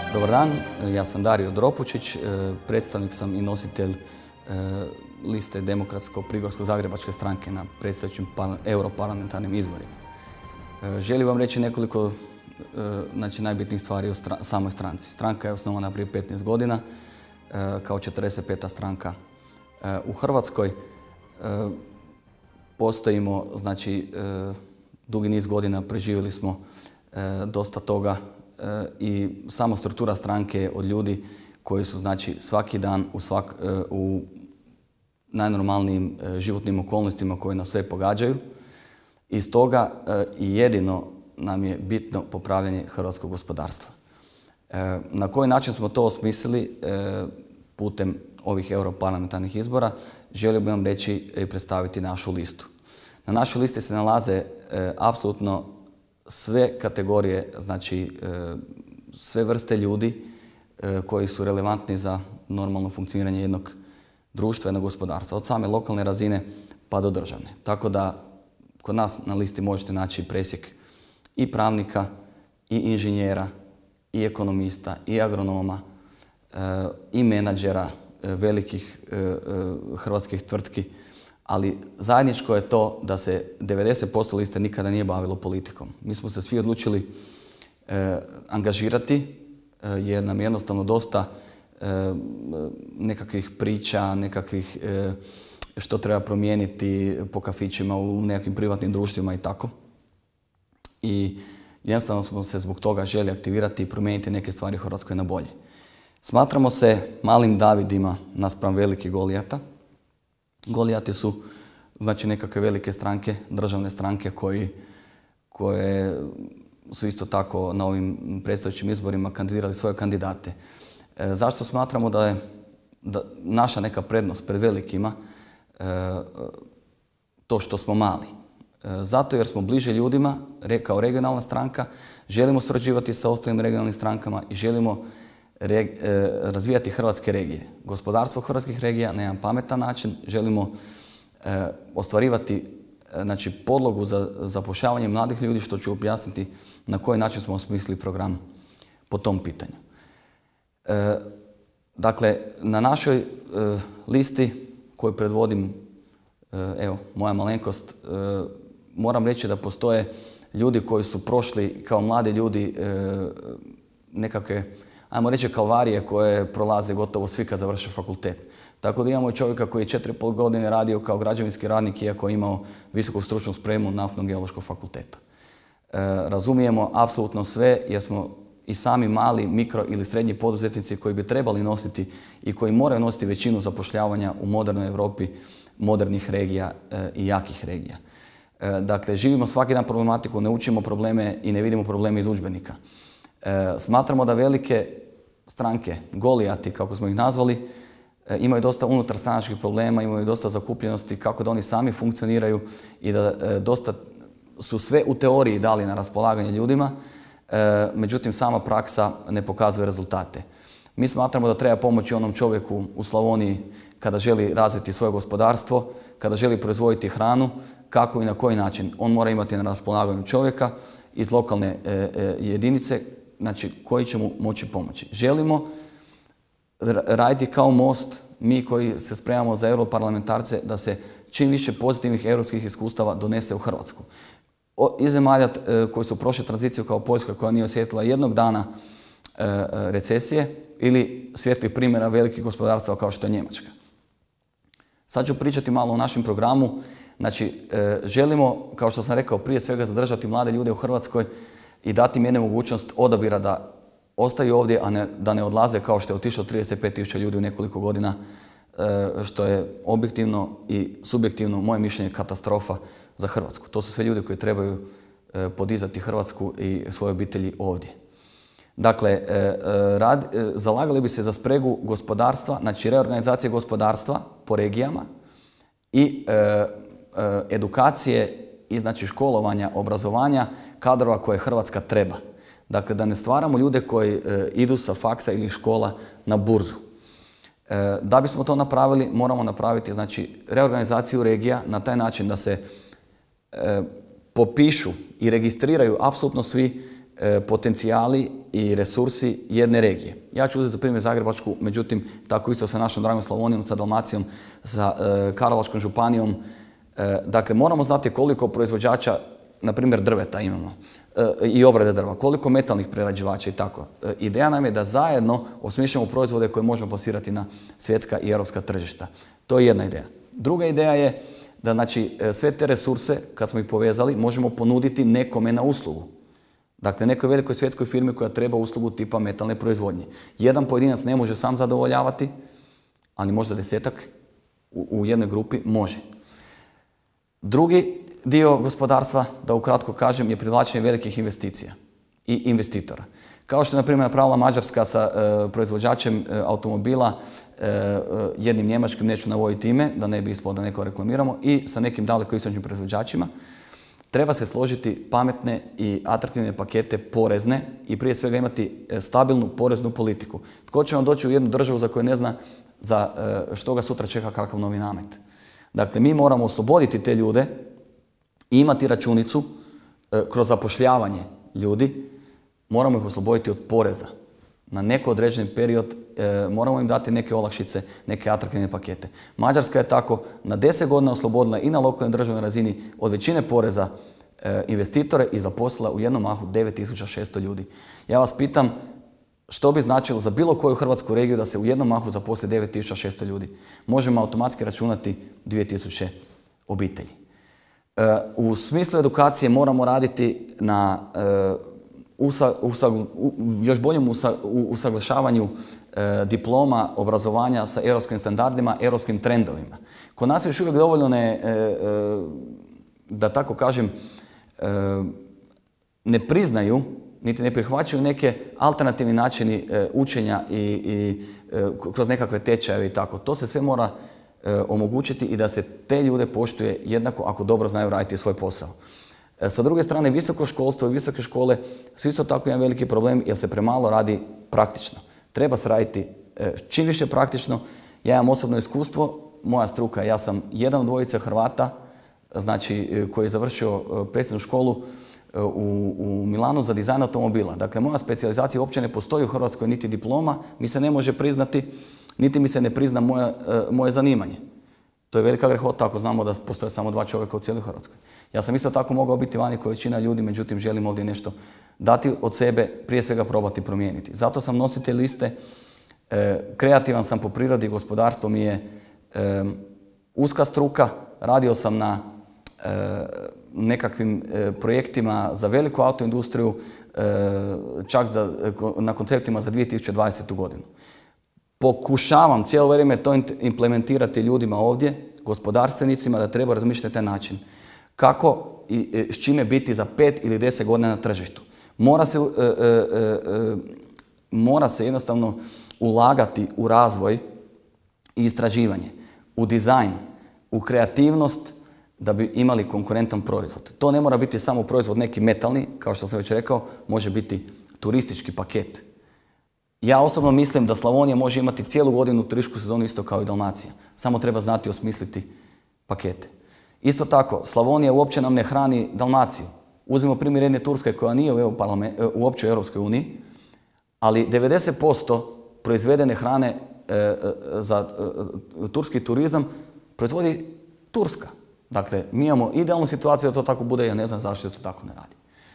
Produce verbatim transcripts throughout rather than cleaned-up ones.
Dobar dan, ja sam Dario Dropučić, predstavnik sam i nositelj liste Demokratsko-Prigorsko-Zagrebačke stranke na predstojećim europarlamentarnim izborima. Želim vam reći nekoliko znači, najbitnijih stvari o samoj stranci. Stranka je osnovana prije petnaest godina kao četrdeset peta stranka u Hrvatskoj. Postojimo, znači, dugi niz godina, preživjeli smo dosta toga i sama struktura stranke je od ljudi koji su, znači, svaki dan u, svak, u najnormalnijim životnim okolnostima koje nas sve pogađaju. I stoga i jedino nam je bitno popravljanje hrvatskog gospodarstva. Na koji način smo to osmislili putem ovih europarlamentarnih izbora, želio bih vam reći i predstaviti našu listu. Na našoj listi se nalaze apsolutno sve kategorije, znači sve vrste ljudi koji su relevantni za normalno funkcioniranje jednog društva, jednog gospodarstva, od same lokalne razine pa do državne. Tako da kod nas na listi možete naći presjek i pravnika, i inženjera, i ekonomista, i agronoma, i menadžera velikih hrvatskih tvrtki, ali zajedničko je to da se devedeset posto liste nikada nije bavilo politikom. Mi smo se svi odlučili angažirati jer nam je jednostavno dosta nekakvih priča, nekakvih što treba promijeniti po kafićima, u nekakvim privatnim društvima i tako. I jednostavno smo se zbog toga želi aktivirati i promijeniti neke stvari u Hrvatskoj na bolje. Smatramo se malim Davidima naspram velikih Golijata. Golijati su, znači, nekakve velike stranke, državne stranke koji, koje su isto tako na ovim predstojećim izborima kandidirali svoje kandidate. E, zašto smatramo da je da naša neka prednost pred velikima e, to što smo mali? E, zato jer smo bliže ljudima, re, kao regionalna stranka, želimo surađivati sa ostalim regionalnim strankama i želimo re, e, razvijati hrvatske regije. Gospodarstvo hrvatskih regija na jedan pametan način želimo e, ostvarivati znači, podlogu za zapošljavanje mladih ljudi, što ću objasniti na koji način smo osmislili program po tom pitanju. E, dakle, na našoj e, listi koju predvodim, e, evo, moja malenkost, e, moram reći da postoje ljudi koji su prošli kao mladi ljudi e, nekakve, ajmo reći, kalvarije koje prolaze gotovo svi kad završe fakultet. Tako da imamo čovjeka koji je četiri i pol godine radio kao građevinski radnik iako je imao visoku stručnu spremu naftno-geološkog fakulteta. E, razumijemo apsolutno sve jer smo i sami mali, mikro ili srednji poduzetnici koji bi trebali nositi i koji moraju nositi većinu zapošljavanja u modernoj Europi, modernih regija e, i jakih regija. E, dakle, živimo svaki dan problematiku, ne učimo probleme i ne vidimo probleme iz udžbenika. E, smatramo da velike stranke, Golijati, kako smo ih nazvali, e, imaju dosta unutarstranačkih problema, imaju dosta zakupljenosti, kako da oni sami funkcioniraju i da e, dosta su sve u teoriji dali na raspolaganje ljudima, e, međutim sama praksa ne pokazuje rezultate. Mi smatramo da treba pomoći onom čovjeku u Slavoniji kada želi razviti svoje gospodarstvo, kada želi proizvoditi hranu, kako i na koji način. On mora imati na raspolaganju čovjeka iz lokalne e, e, jedinice, znači, koji će mu moći pomoći. Želimo raditi kao most, mi koji se spremamo za europarlamentarce, da se čim više pozitivnih europskih iskustava donese u Hrvatsku. O, iz zemalja e, koji su prošle tranziciju kao Poljska, koja nije osjetila jednog dana e, recesije, ili svijetlih primjera velikih gospodarstva kao što je Njemačka. Sad ću pričati malo o našem programu. Znači, e, želimo, kao što sam rekao, prije svega zadržati mlade ljude u Hrvatskoj i dati im jednu mogućnost odabira da ostaju ovdje, a ne, da ne odlaze kao što je otišlo trideset pet tisuća ljudi u nekoliko godina, e, što je objektivno i subjektivno, moje mišljenje, katastrofa za Hrvatsku. To su sve ljudi koji trebaju e, podizati Hrvatsku i svoje obitelji ovdje. Dakle, e, rad, e, zalagali bi se za spregu gospodarstva, znači reorganizacije gospodarstva po regijama i e, e, edukacije i, znači, školovanja, obrazovanja kadrova koje Hrvatska treba. Dakle, da ne stvaramo ljude koji e, idu sa faksa ili škola na burzu. E, da bismo to napravili, moramo napraviti, znači, reorganizaciju regija na taj način da se e, popišu i registriraju apsolutno svi potencijali i resursi jedne regije. Ja ću uzeti za primjer Zagrebačku, međutim, tako isto sa našom dragom Slavonijom, sa Dalmacijom, sa Karlovačkom županijom. Dakle, moramo znati koliko proizvođača, na primjer, drveta imamo i obrade drva, koliko metalnih prerađivača i tako. Ideja nam je da zajedno osmišljamo proizvode koje možemo plasirati na svjetska i europska tržišta. To je jedna ideja. Druga ideja je da, znači, sve te resurse, kad smo ih povezali, možemo ponuditi nekome na uslugu. Dakle, nekoj velikoj svjetskoj firmi koja treba uslugu tipa metalne proizvodnje. Jedan pojedinac ne može sam zadovoljavati, ali možda desetak u, u jednoj grupi može. Drugi dio gospodarstva, da ukratko kažem, je privlačenje velikih investicija i investitora. Kao što je, na primjer, napravila Mađarska sa e, proizvođačem e, automobila, e, e, jednim njemačkim, neću navoditi ime, da ne bi ispalo da neko reklamiramo, i sa nekim dalekoistočnim proizvođačima. Treba se složiti pametne i atraktivne pakete porezne i prije svega imati stabilnu poreznu politiku. Tko će vam doći u jednu državu za koju ne zna za e, što ga sutra čeka kakav novi namet? Dakle, mi moramo osloboditi te ljude i imati računicu e, kroz zapošljavanje ljudi, moramo ih osloboditi od poreza. Na neko određeni period e, moramo im dati neke olakšice, neke atraktivne pakete. Mađarska je tako na deset godina oslobodila i na lokalnoj državnoj razini od većine poreza e, investitore i zaposlila u jednom mahu devet tisuća šesto ljudi. Ja vas pitam, što bi značilo za bilo koju hrvatsku regiju da se u jednom mahu zaposli devet tisuća šesto ljudi? Možemo automatski računati dvije tisuće obitelji. E, u smislu edukacije moramo raditi na e, usa, usa, u, još boljem usa, u, usaglašavanju e, diploma obrazovanja sa europskim standardima, europskim trendovima. Kod nas je još uvijek dovoljno ne, e, e, da tako kažem, e, ne priznaju niti ne prihvaćaju neke alternativni načini e, učenja i, i e, kroz nekakve tečajeve i tako. To se sve mora e, omogućiti i da se te ljude poštuje jednako ako dobro znaju raditi svoj posao. E, sa druge strane, visoko školstvo i visoke škole su isto tako jedan veliki problem jer se premalo radi praktično. Treba se raditi e, čim više praktično. Ja imam osobno iskustvo, moja struka, ja sam jedan od dvojice Hrvata, znači e, koji je završio e, presrednju školu U, u Milanu za dizajn automobila. Dakle, moja specijalizacija uopće ne postoji u Hrvatskoj, niti diploma, mi se ne može priznati, niti mi se ne prizna moje, moje zanimanje. To je velika grehota ako znamo da postoje samo dva čovjeka u cijeloj Hrvatskoj. Ja sam isto tako mogao biti vani kao većina ljudi, međutim želim ovdje nešto dati od sebe, prije svega probati promijeniti. Zato sam nositelj liste, e, kreativan sam po prirodi, gospodarstvo mi je e, uska struka, radio sam na e, nekakvim e, projektima za veliku autoindustriju, e, čak za, na konceptima za dvije tisuće dvadesetu godinu. Pokušavam cijelo vrijeme to implementirati ljudima ovdje, gospodarstvenicima, da treba razmišljati na taj način. Kako i e, s čime biti za pet ili deset godina na tržištu. Mora se, e, e, e, mora se jednostavno ulagati u razvoj i istraživanje, u dizajn, u kreativnost, da bi imali konkurentan proizvod. To ne mora biti samo proizvod neki metalni, kao što sam već rekao, može biti turistički paket. Ja osobno mislim da Slavonija može imati cijelu godinu turističku sezonu isto kao i Dalmacija. Samo treba znati osmisliti pakete. Isto tako, Slavonija uopće nam ne hrani Dalmaciju. Uzmimo primjer jedne Turske koja nije u, u općoj Europskoj uniji, ali devedeset posto proizvedene hrane e, za e, turski turizam proizvodi Turska. Dakle, mi imamo idealnu situaciju da to tako bude, ja ne znam zašto to tako ne radi.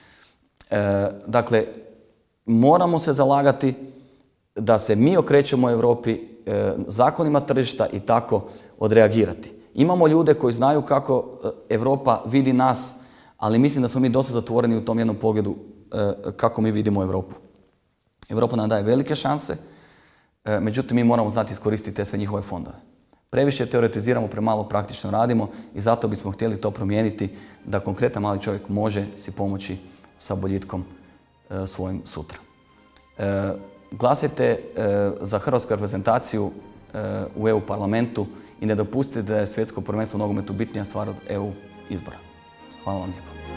E, dakle, moramo se zalagati da se mi okrećemo Europi, e, zakonima tržišta i tako odreagirati. Imamo ljude koji znaju kako Europa vidi nas, ali mislim da smo mi dosta zatvoreni u tom jednom pogledu e, kako mi vidimo Europu. Europa nam daje velike šanse, e, međutim mi moramo znati iskoristiti te sve njihove fondove. Previše teoretiziramo, premalo praktično radimo i zato bismo htjeli to promijeniti da konkretan mali čovjek može si pomoći sa boljitkom e, svojim sutra. E, glasajte e, za hrvatsku reprezentaciju e, u E U parlamentu i ne dopustite da je svjetsko prvenstvo u nogometu bitnija stvar od E U izbora. Hvala vam lijepo.